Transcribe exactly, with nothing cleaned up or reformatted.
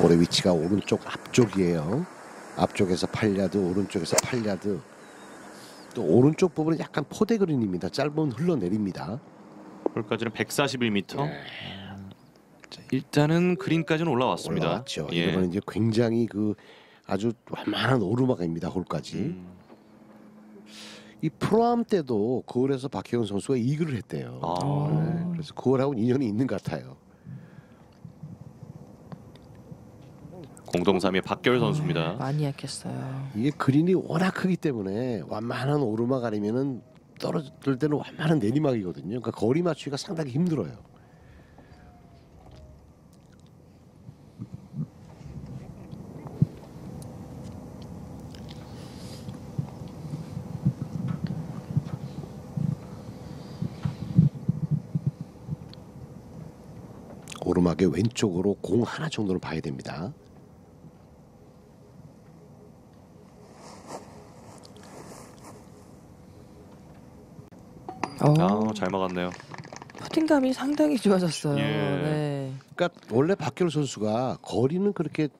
볼의 위치가 오른쪽 앞쪽이에요. 앞쪽에서 팔 야드, 오른쪽에서 팔 야드. 또 오른쪽 부분은 약간 포대 그린입니다. 짧은 흘러내립니다. 홀까지는 백사십일 미터. 예. 자, 일단은 그린까지는 올라왔습니다. 올라왔죠. 예. 이거는 이제 굉장히 그 아주 완만한 오르막입니다. 홀까지. 음. 이 프로암 때도 그홀에서 박혜원 선수가 이글을 했대요. 아. 네, 그래서 그홀하고는 인연이 있는 것 같아요. 공동 삼 위 박결 선수입니다. 아, 많이 약했어요. 이게 그린이 워낙 크기 때문에 완만한 오르막 아니면은 떨어질 때는 완만한 내리막이거든요. 그러니까 거리 맞추기가 상당히 힘들어요. 오르막의 왼쪽으로 공 하나 정도는 봐야 됩니다. 어, 아, 잘 막았네요. 퍼팅감이 상당히 좋아졌어요. 예. 네. 그러니까 원래 박결 선수가 거리는 그렇게